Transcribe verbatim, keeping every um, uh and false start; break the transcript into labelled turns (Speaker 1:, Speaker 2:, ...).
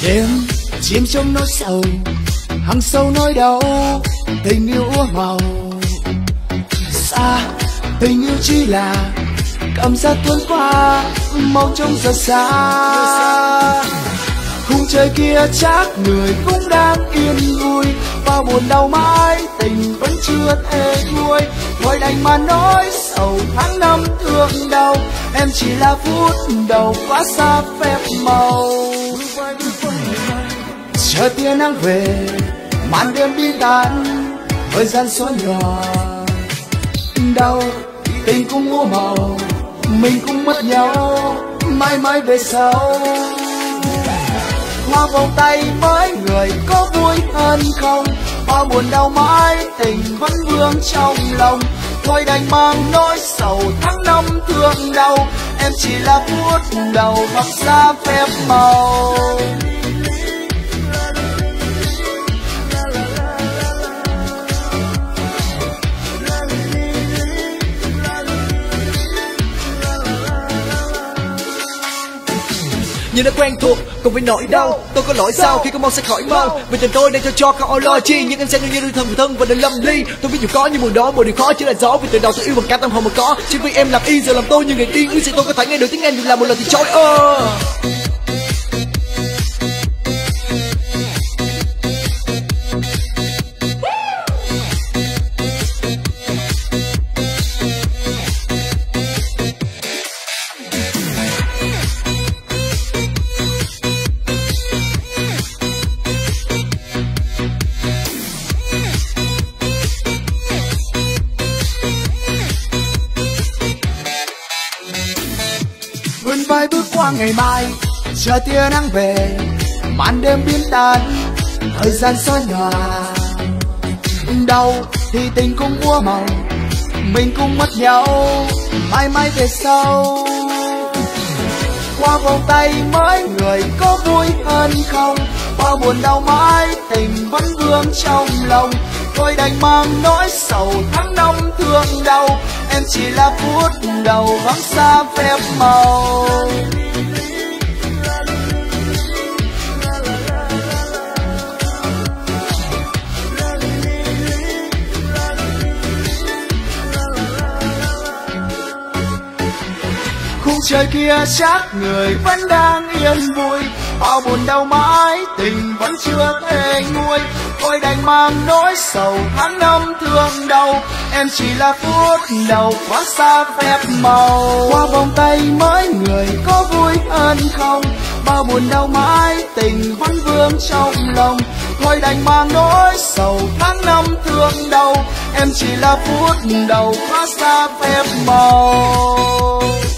Speaker 1: đêm chìm trong nỗi sầu, hằng sâu nỗi đau, tình yêu úa màu. Xa tình yêu chỉ là cảm giác tuôn qua mong trong giờ xa. Khung trời kia chắc người cũng đang yên vui, và buồn đau mãi tình vẫn chưa thể nguôi. Thôi đành mà nói sầu tháng năm thương đau, em chỉ là phút đầu quá xa phép màu. Chờ tia nắng về màn đêm bi tan, thời gian xóa nhòa đau, tình cũng úa màu, mình cũng mất nhau mãi mãi về sau. Hoa vòng tay với người có vui hơn không, hoa buồn đau mãi tình vẫn vương trong lòng. Thôi đành mang nỗi sầu tháng năm thương đau, em chỉ là phút đầu vắng xa phép màu.
Speaker 2: như đã quen thuộc cùng với nỗi đau, tôi có lỗi sao khi có mong sẽ khỏi mau. Vì tình tôi đang cho cho không lo chi, nhưng em sẽ như đứa thân của thân và đừng lâm ly. Tôi biết dù có như mùa đó một điều khó chỉ là gió, vì từ đầu tôi yêu bằng cả tâm hồn mà có. Chỉ vì em làm y giờ làm tôi như người điên, ước gì tôi có thể nghe được tiếng em dù làm một lần thì chối ơ.
Speaker 1: Vươn vai bước qua ngày mai, chờ tia nắng về màn đêm biến tan, thời gian xóa nhòa đau thì tình cũng úa màu, mình cũng mất nhau mãi mãi về sau. Qua vòng tay mới người có vui hơn không, qua buồn đau mãi tình vẫn vương trong lòng. Thôi đành mang nỗi sầu tháng năm thương đau, em chỉ là phút đầu vắng xa phép màu. Khung trời kia chắc người vẫn đang yên vui, bao buồn đau mãi tình vẫn chưa thể nguôi. Thôi đành mang nỗi sầu tháng năm thương đau, em chỉ là phút đầu quá xa phép màu. Qua vòng tay mới người có vui hơn không, bao buồn đau mãi tình vẫn vương trong lòng. Thôi đành mang nỗi sầu tháng năm thương đau, em chỉ là phút đầu quá xa phép màu.